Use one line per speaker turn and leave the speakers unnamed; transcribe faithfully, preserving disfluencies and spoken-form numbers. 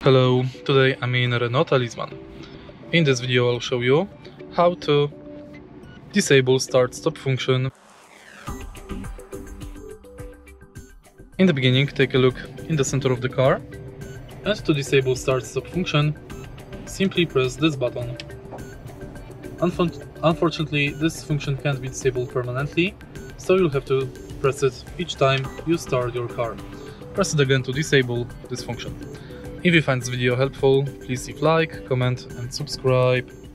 Hello, today I'm in Renault Talisman. In this video I'll show you how to disable start-stop function. In the beginning, take a look in the center of the car, and to disable start-stop function, simply press this button. Unfortunately, this function can't be disabled permanently, so you'll have to press it each time you start your car. Press it again to disable this function. If you find this video helpful, please leave like, comment and subscribe.